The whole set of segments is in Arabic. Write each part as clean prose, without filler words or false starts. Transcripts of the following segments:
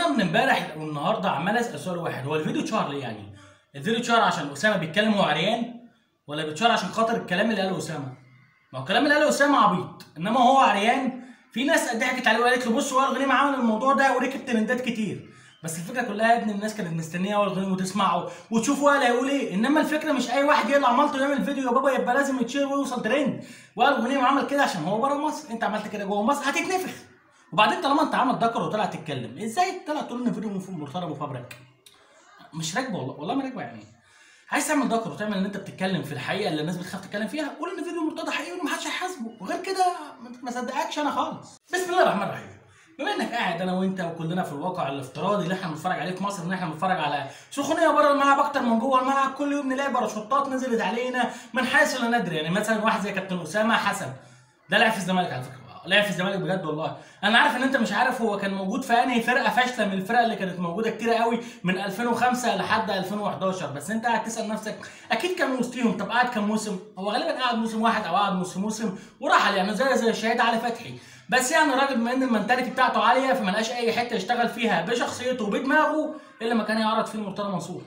انا من امبارح والنهارده عمال اسال سؤال واحد، هو الفيديو اتشهر ليه يعني؟ الفيديو اتشهر عشان اسامه بيتكلم وهو عريان، ولا بيتشهر عشان خاطر الكلام اللي قاله اسامه؟ ما هو الكلام اللي قاله اسامه عبيط، انما هو عريان في ناس ضحكت عليه وقالت له بص وائل غنيم عمل الموضوع ده وركب ترندات كتير. بس الفكره كلها يا ابني الناس كانت مستنيه وائل غنيم وتسمعه وتشوف وائل هيقول ايه، انما الفكره مش اي واحد يطلع مالته يعمل فيديو يا بابا يبقى لازم يتشير ويوصل ترند. وائل غنيم عمل كده عشان هو بره مصر، انت عملت كده جوه مصر هتتنفخ. وبعدين طالما انت عامل ذكر وطلع تتكلم، ازاي طلع تقول ان فيديو مرتضى مفبرك؟ مش راكبه والله ما راكبه يعني. عايز تعمل ذكر وتعمل ان انت بتتكلم في الحقيقه اللي الناس بتخاف تتكلم فيها، قول ان فيديو مرتضى حقيقي ومحدش هيحاسبه، وغير كده ما صدقكش انا خالص. بسم الله الرحمن الرحيم. بما انك قاعد انا وانت وكلنا في الواقع الافتراضي اللي احنا بنتفرج عليه في مصر، ان احنا بنتفرج على سخونيه بره الملعب اكتر من جوه الملعب، كل يوم نلاقي باراشوتات نزلت علينا من حيث لا ندري. يعني مثلا واحد زي كابتن اسامه حسن ده لعب في الزمالك على فكره، لعب في الزمالك بجد والله. انا عارف ان انت مش عارف هو كان موجود في انهي فرقه فاشله من الفرق اللي كانت موجوده كتير قوي من 2005 لحد 2011، بس انت قاعد تسال نفسك اكيد كان وسطيهم. طب قعد كام موسم؟ هو غالبا قعد موسم واحد او قعد موسم ورحل، يعني زي الشهيد علي فتحي. بس يعني الراجل بما ان المنتاليتي بتاعته عاليه فما لقاش اي حته يشتغل فيها بشخصيته وبدماغه الا ما كان يعرض فيه مرتضى منصور.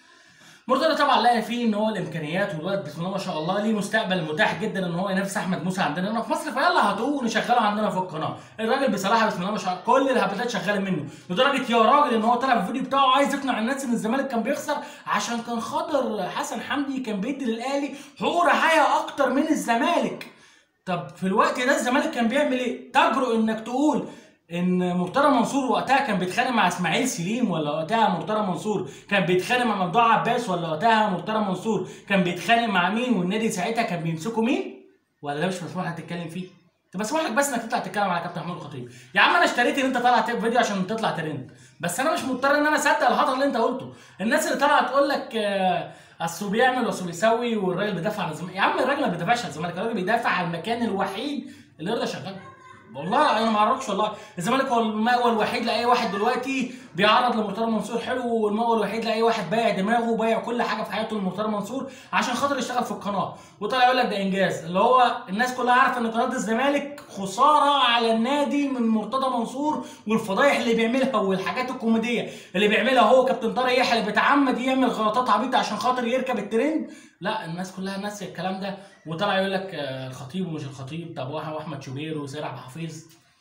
مرتضى طبعا لقى فيه ان هو الامكانيات والواد بسم الله ما شاء الله ليه مستقبل متاح جدا ان هو ينافس احمد موسى عندنا هنا في مصر، فيلا هاتوه نشغله عندنا في القناه. الراجل بصراحه بسم الله ما شاء الله كل الهبدات شغاله منه، لدرجه يا راجل ان هو طلع في الفيديو بتاعه عايز يقنع الناس ان الزمالك كان بيخسر عشان كان خاطر حسن حمدي كان بيدي للاهلي حقوق رعايه اكتر من الزمالك. طب في الوقت ده الزمالك كان بيعمل ايه؟ تجرؤ انك تقول ان مرتضى منصور وقتها كان بيتخانق مع اسماعيل سليم، ولا وقتها مرتضى منصور كان بيتخانق مع ممدوح عباس، ولا وقتها مرتضى منصور كان بيتخانق مع مين والنادي ساعتها كان بيمسكوا مين؟ ولا ده مش مسموح لك تتكلم فيه؟ طب مسموح لك بس انك تطلع تتكلم على كابتن محمود الخطيب. يا عم انا اشتريت ان انت طالع فيديو عشان تطلع ترند، بس انا مش مضطر ان انا اصدق الهطل اللي انت قلته. الناس اللي طالعه تقول لك اصله بيعمل واصله بيسوي والراجل بيدافع عن الزمالك، يا عم الراجل ما بيدافعش عن الزمالك، الراجل بيدافع عن المكان الوحيد اللي يرضى يشغله. والله انا ما اعرفش والله، الزمالك هو المأوى الوحيد لاي واحد دلوقتي بيعرض لمرتضى منصور حلو، والمأوى الوحيد لاي واحد بايع دماغه وبايع كل حاجه في حياته لمرتضى منصور عشان خاطر يشتغل في القناه، وطلع يقول لك ده انجاز. اللي هو الناس كلها عارفه ان قناه الزمالك خساره على النادي من مرتضى منصور والفضايح اللي بيعملها والحاجات الكوميديه اللي بيعملها هو كابتن طارق يحيى اللي بيتعمد يعمل غلطات عبيطه عشان خاطر يركب الترند. لا الناس كلها ناسيه الكلام ده، وطلع يقول لك الخطيب ومش الخطيب، طب واحمد شوبير وسير عبد الحفيظ.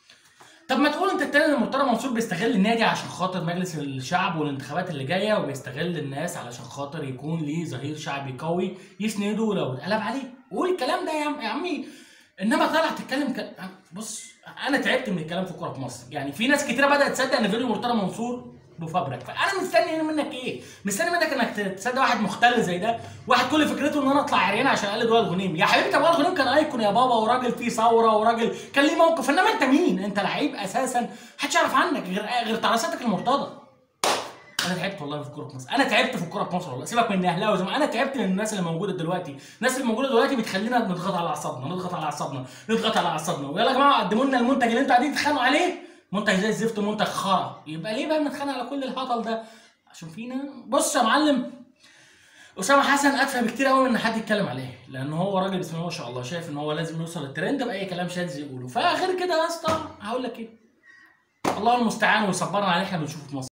طب ما تقول انت التاني ان مرتضى منصور بيستغل النادي عشان خاطر مجلس الشعب والانتخابات اللي جايه، وبيستغل الناس علشان خاطر يكون ليه ظهير شعبي قوي يسنده لو اتقلب عليه. قول الكلام ده يا عمي، انما طالع تتكلم بص انا تعبت من الكلام في الكوره في مصر. يعني في ناس كتيره بدات تصدق ان فيديو مرتضى منصور مفبرك، فانا مستني منك ايه؟ مستني منك انك تصدق واحد مختل زي ده، واحد كل فكرته ان انا اطلع عريان عشان اقلد وائل غنيم. يا حبيبي طب وائل غنيم كان ايكون يا بابا، وراجل فيه ثوره، وراجل كان ليه موقف، انما انت مين؟ انت لعيب اساسا محدش يعرف عنك غير تعريصاتك المرتضى. انا تعبت والله في الكوره في مصر، انا تعبت في الكوره في مصر والله، سيبك من اهلاوي انا تعبت من الناس اللي موجوده دلوقتي. الناس اللي موجوده دلوقتي بتخلينا نضغط على اعصابنا نضغط على اعصابنا. ويلا يا جماعه قدموا لنا المنتج اللي انتوا قاعدين تتخانقوا عليه، منتج زي الزفت ومنتج خرا. يبقى ليه بقى بنتخانق على كل الهطل ده؟ عشان فينا. بص يا معلم، اسامه حسن ادفع بكتير قوي من ان حد يتكلم عليه، لان هو راجل بسم الله ما شاء الله شايف ان هو لازم يوصل الترند باي كلام شاذ يقوله. فغير كده يا اسطى هقول لك ايه؟ الله المستعان ويصبرنا على اللي احنا بنشوفه في مصر.